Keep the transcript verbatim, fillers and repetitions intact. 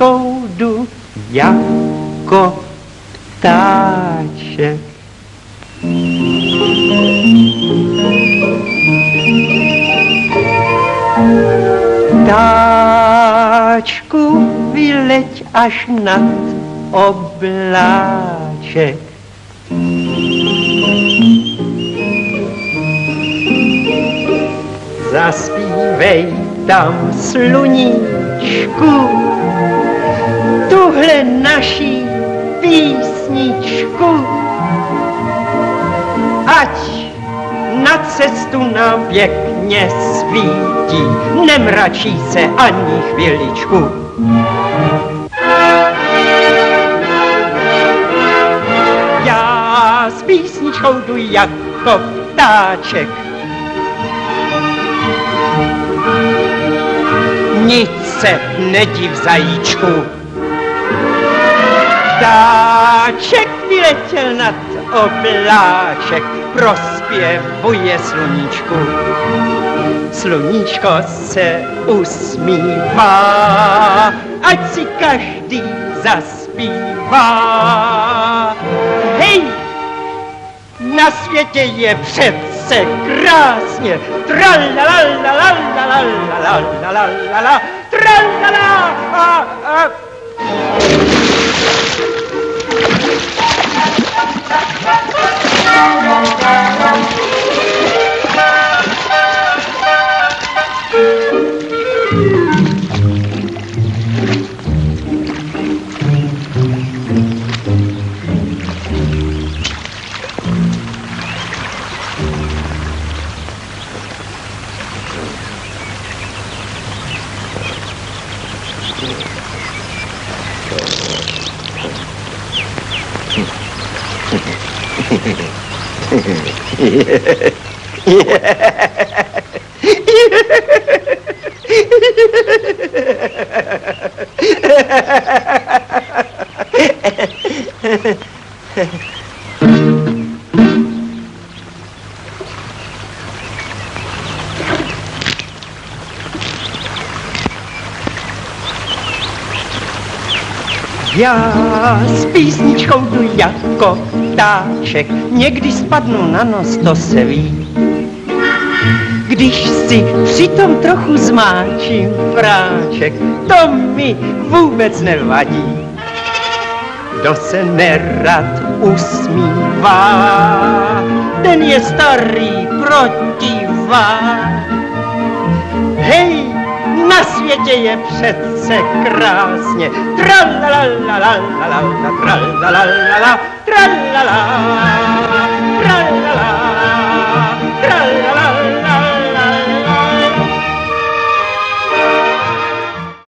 písničkou jdu jako ptáček. Ptáčku, vyleď až nad obláček. Zaspívej tam sluníčku tuhle naší písničku, ať na cestu nám pěkně svítí, nemračí se ani chviličku. Já s písničkou jdu jako ptáček, nic se nediv, zajíčku. Ptáček vyletěl nad obláček, prospěvuje sluníčku. Sluníčko se usmívá, ať si každý zaspívá. Hej, na světě je přece krásně, tralalalalalalalalalala, tralala a a. Já s písničkou jdu jako ptáček, někdy spadnu na nos, to se ví. Když si přitom trochu zmáčím fráček, to mi vůbec nevadí. Kdo se nerad usmívá, ten je starý protivák. Hej, na světě je přece krásně, tralalalalalalala, tralalalala, tralala.